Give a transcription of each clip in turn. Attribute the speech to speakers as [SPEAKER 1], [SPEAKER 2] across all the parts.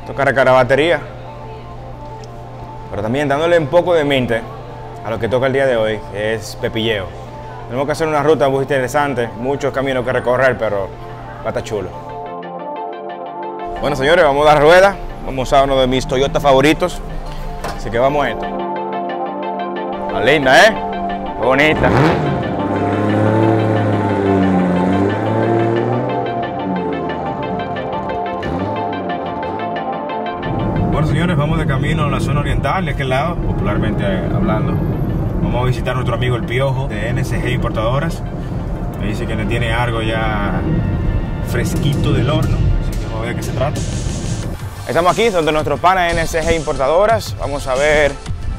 [SPEAKER 1] Toca recargar batería, pero también dándole un poco de mente a lo que toca el día de hoy, que es pepilleo. Tenemos que hacer una ruta muy interesante, muchos caminos que recorrer, pero va a estar chulo. Bueno, señores, vamos a dar rueda. Vamos a uno de mis Toyota favoritos, así que vamos a esto. Está linda, ¿eh? Qué bonita. Bueno, señores, vamos de camino a la zona oriental, de aquel lado, popularmente hablando. Vamos a visitar a nuestro amigo El Piojo de NSG Importadoras. Me dice que le tiene algo ya fresquito del horno, así que vamos a ver de qué se trata. Estamos aquí donde nuestros panas NSG Importadoras. Vamos a ver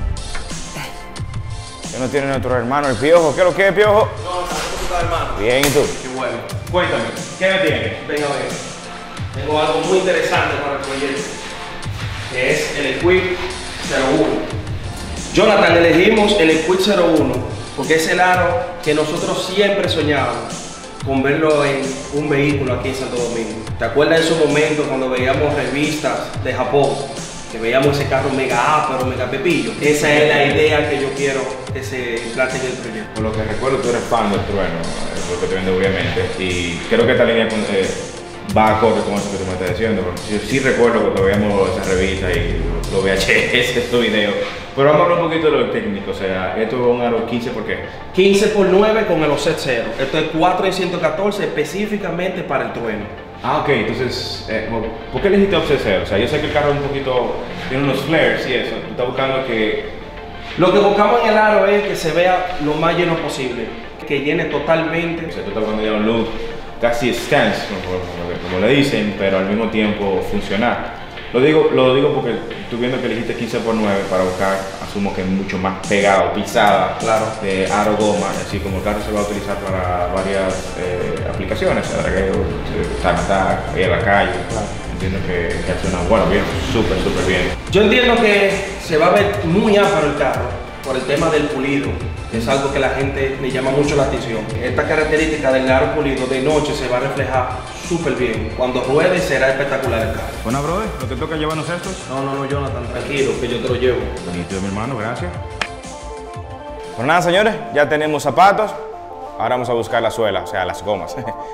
[SPEAKER 1] qué nos tiene nuestro hermano El Piojo. ¿Qué es lo que es, Piojo?
[SPEAKER 2] No, ¿cómo estás, hermano?
[SPEAKER 1] Bien, ¿y tú?
[SPEAKER 2] Qué bueno.
[SPEAKER 1] Cuéntame, ¿qué me tienes?
[SPEAKER 2] Venga a ver. Tengo algo muy interesante para el proyecto, que es el Equip 01. Jonathan, elegimos el Equip 01 porque es el aro que nosotros siempre soñábamos con verlo en un vehículo aquí en Santo Domingo. ¿Te acuerdas de esos momentos cuando veíamos revistas de Japón? Que veíamos ese carro mega pero mega pepillo. Esa es la idea que yo quiero que se implante en el proyecto.
[SPEAKER 1] Por lo que recuerdo, tú eres fan del trueno, es lo que te vende obviamente, y creo que esta línea va acorde con eso que tú me estás diciendo. Yo sí recuerdo cuando veíamos esa revista y los VHS, estos videos. Pero vamos a hablar un poquito de lo técnico, o sea, esto es un aro 15, ¿por qué?
[SPEAKER 2] 15x9 con el offset 0. Esto es 4 en 114 específicamente para el trueno.
[SPEAKER 1] Ah, ok, entonces, ¿por qué elegiste offset 0? O sea, yo sé que el carro un poquito tiene unos flares y eso, tú estás buscando que...
[SPEAKER 2] Lo que buscamos en el aro es que se vea lo más lleno posible, que llene totalmente.
[SPEAKER 1] O sea, tú estás buscando ya un look casi stance, como le dicen, pero al mismo tiempo funcional. Lo digo porque tú viendo que elegiste 15x9 para buscar, asumo que es mucho más pegado, pisada,
[SPEAKER 2] claro,
[SPEAKER 1] de aro goma, así como el carro se va a utilizar para varias aplicaciones, para ir a la calle.
[SPEAKER 2] Claro.
[SPEAKER 1] Entiendo que suena bueno, bien, súper bien.
[SPEAKER 2] Yo entiendo que se va a ver muy áspero el carro por el tema del pulido. Es algo que la gente le llama mucho la atención. Esta característica del aro pulido de noche se va a reflejar súper bien. Cuando ruede será espectacular el carro.
[SPEAKER 1] Bueno, brother, ¿no te toca llevarnos estos?
[SPEAKER 2] No, Jonathan, tranquilo, que yo te lo llevo.
[SPEAKER 1] Bonito, mi hermano, gracias. Pues nada, señores, ya tenemos zapatos. Ahora vamos a buscar la suela, o sea, las gomas.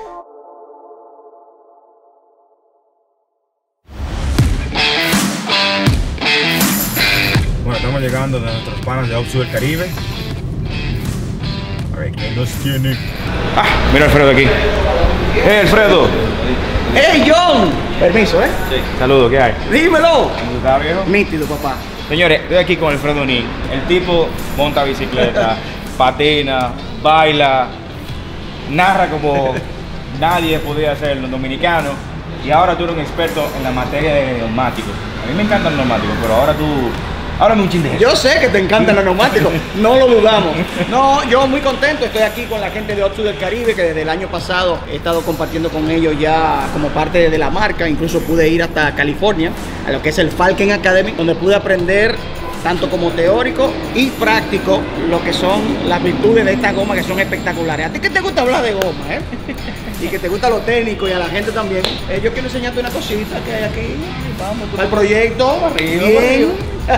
[SPEAKER 1] Bueno, estamos llegando de nuestros panas de Oxxo del Caribe. A ver, ¿quién los tiene? Ah, mira Alfredo aquí. Alfredo!
[SPEAKER 3] ¡Hey, John! Permiso, ¿eh?
[SPEAKER 1] Sí. Saludos, ¿qué hay?
[SPEAKER 3] Dímelo.
[SPEAKER 1] ¿Cómo está, viejo?
[SPEAKER 3] Nítido, papá.
[SPEAKER 1] Señores, estoy aquí con Alfredo Nin. El tipo monta bicicleta, patina, baila, narra como nadie podía hacerlo, los dominicanos. Y ahora tú eres un experto en la materia de neumáticos. A mí me encantan los neumáticos, pero ahora tú... Háblame un chin de eso.
[SPEAKER 3] Yo sé que te encantan los neumáticos, no lo dudamos. No, yo muy contento, estoy aquí con la gente de Oxxo del Caribe, que desde el año pasado he estado compartiendo con ellos ya como parte de la marca. Incluso pude ir hasta California, a lo que es el Falcon Academy, donde pude aprender tanto como teórico y práctico lo que son las virtudes de estas gomas, que son espectaculares. A ti que te gusta hablar de goma, ¿eh? Y que te gusta lo técnico y a la gente también, yo quiero enseñarte una cosita que hay aquí. Vamos, al proyecto, arriba, bien.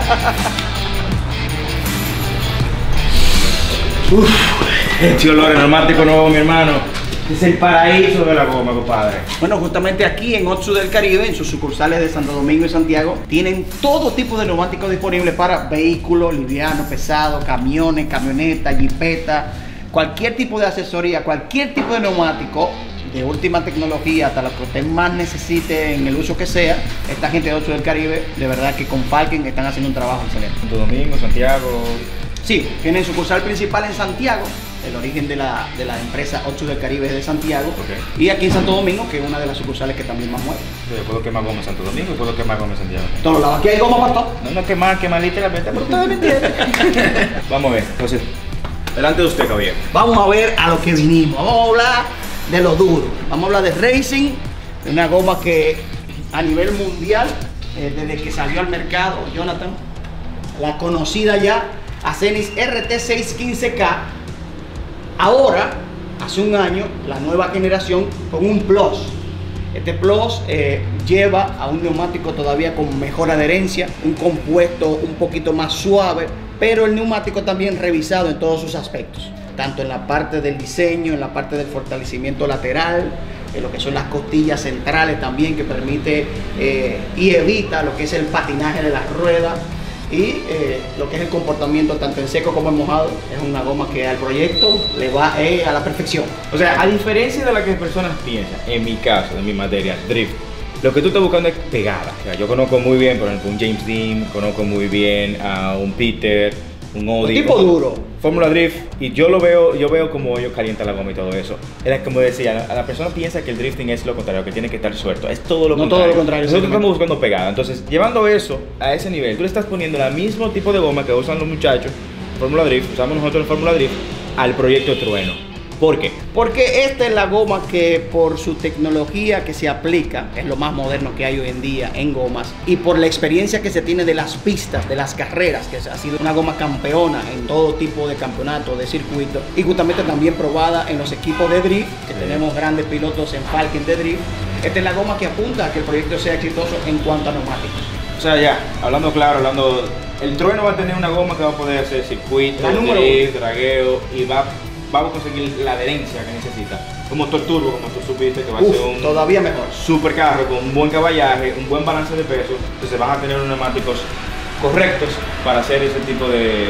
[SPEAKER 1] Este olor de neumático nuevo, mi hermano. Es el paraíso de la goma, compadre.
[SPEAKER 3] Bueno, justamente aquí en Oxxo del Caribe, en sus sucursales de Santo Domingo y Santiago, tienen todo tipo de neumáticos disponibles para vehículos livianos, pesados, camiones, camionetas, jipetas, cualquier tipo de asesoría, cualquier tipo de neumático de última tecnología, hasta lo que usted más necesite en el uso que sea. Esta gente de Oxxo del Caribe, de verdad que con Falcon están haciendo un trabajo excelente.
[SPEAKER 1] Santo Domingo, Santiago.
[SPEAKER 3] Sí, tienen sucursal principal en Santiago. El origen de la empresa Oxxo del Caribe es de Santiago.
[SPEAKER 1] Okay.
[SPEAKER 3] Y aquí en Santo Domingo, que es una de las sucursales que también más mueve.
[SPEAKER 1] Yo puedo quemar goma en Santo Domingo y puedo quemar goma en Santiago.
[SPEAKER 3] Todos lados. Aquí hay goma para todo.
[SPEAKER 1] No, quemar literalmente, pero ustedes me entienden. Vamos a ver, entonces, delante de usted, caballero.
[SPEAKER 3] Vamos a ver a lo que vinimos. Vamos a hablar de lo duro. Vamos a hablar de racing, de una goma que a nivel mundial, desde que salió al mercado, Jonathan, la conocida ya, Acenis RT615K. Ahora, hace un año, la nueva generación con un Plus. Este Plus lleva a un neumático todavía con mejor adherencia, un compuesto un poquito más suave, pero el neumático también revisado en todos sus aspectos, tanto en la parte del diseño, en la parte del fortalecimiento lateral, en lo que son las costillas centrales también, que permite y evita lo que es el patinaje de las ruedas, y lo que es el comportamiento tanto en seco como en mojado. Es una goma que al proyecto le va a la perfección.
[SPEAKER 1] O sea, a diferencia de lo que las personas piensan, en mi caso, en mi materia, drift, lo que tú estás buscando es pegada. O sea, yo conozco muy bien, por ejemplo, un James Dean, conozco muy bien a un Peter, un Audi.
[SPEAKER 3] Un tipo duro.
[SPEAKER 1] Fórmula Drift, y yo veo como ellos calientan la goma y todo eso. Era como decía, la persona piensa que el drifting es lo contrario, que tiene que estar suelto. Es todo lo contrario.
[SPEAKER 3] Todo lo contrario.
[SPEAKER 1] Nosotros estamos buscando pegada. Entonces, llevando eso a ese nivel, tú le estás poniendo el mismo tipo de goma que usan los muchachos, Fórmula Drift, usamos nosotros en Fórmula Drift, al proyecto Trueno. ¿Por qué?
[SPEAKER 3] Porque esta es la goma que por su tecnología que se aplica, es lo más moderno que hay hoy en día en gomas, y por la experiencia que se tiene de las pistas, de las carreras, que ha sido una goma campeona en todo tipo de campeonato, de circuito, y justamente también probada en los equipos de drift, que tenemos grandes pilotos en Falken de drift. Esta es la goma que apunta a que el proyecto sea exitoso en cuanto a neumáticos.
[SPEAKER 1] O sea, ya, hablando claro, el Trueno va a tener una goma que va a poder hacer circuito,
[SPEAKER 3] La número
[SPEAKER 1] drift, dragueo, y vamos a conseguir la adherencia que necesita. Un motor turbo, como tú supiste, que va a ser un
[SPEAKER 3] todavía mejor.
[SPEAKER 1] super carro con un buen caballaje, un buen balance de peso. Entonces vas a tener unos neumáticos correctos para hacer ese tipo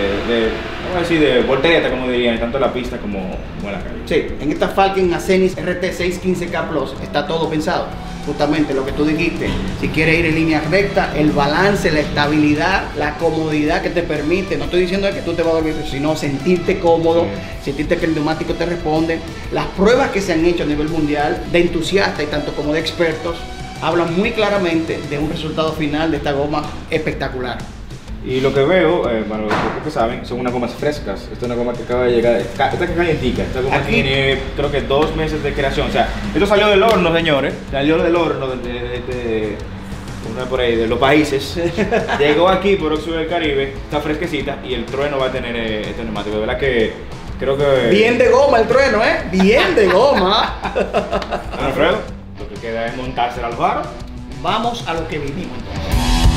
[SPEAKER 1] vamos a decir, de voltereta, como dirían, tanto en la pista como en la calle.
[SPEAKER 3] Sí, en esta Falken Acenis RT615K Plus está todo pensado. Justamente lo que tú dijiste, si quieres ir en línea recta, el balance, la estabilidad, la comodidad que te permite, no estoy diciendo que tú te vas a dormir, sino sentirte cómodo, sentirte que el neumático te responde. Las pruebas que se han hecho a nivel mundial de entusiastas y tanto como de expertos hablan muy claramente de un resultado final de esta goma espectacular.
[SPEAKER 1] Y lo que veo, bueno, lo que saben, son unas gomas frescas. Esta es una goma que acaba de llegar, esta que calientica. Esta goma
[SPEAKER 3] Aquí
[SPEAKER 1] tiene, creo que 2 meses de creación. O sea, esto salió del horno, señores. Salió del horno por ahí, de los países. Llegó aquí por Óxido del Caribe, está fresquecita, y el Trueno va a tener este neumático. De verdad que creo que...
[SPEAKER 3] Bien de goma el Trueno, ¿eh? Bien de goma.
[SPEAKER 1] Bueno, Alfredo, lo que queda es montársela al faro.
[SPEAKER 3] Vamos a lo que vinimos entonces.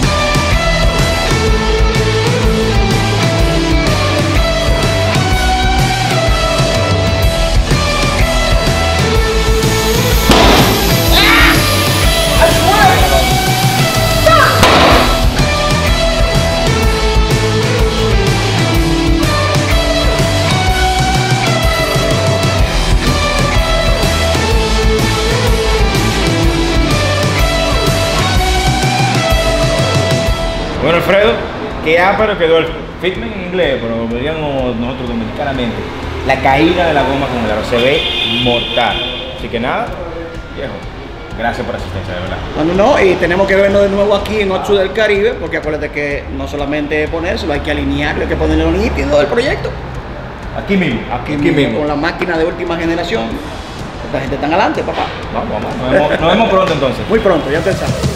[SPEAKER 1] Bueno, Alfredo, que pero quedó el fitment en inglés, pero lo diríamos nosotros dominicanamente. La caída de la goma con el aro se ve mortal. Así que nada, viejo, gracias por la asistencia, de verdad.
[SPEAKER 3] No, y tenemos que vernos de nuevo aquí en Óxido del Caribe, porque acuérdate que no solamente ponérselo, hay que alinearlo, hay que ponerlo nítido del proyecto.
[SPEAKER 1] Aquí mismo,
[SPEAKER 3] Aquí mismo, con la máquina de última generación. Esta gente está adelante, papá.
[SPEAKER 1] Vamos, nos vemos pronto entonces.
[SPEAKER 3] Muy pronto, ya te sabes.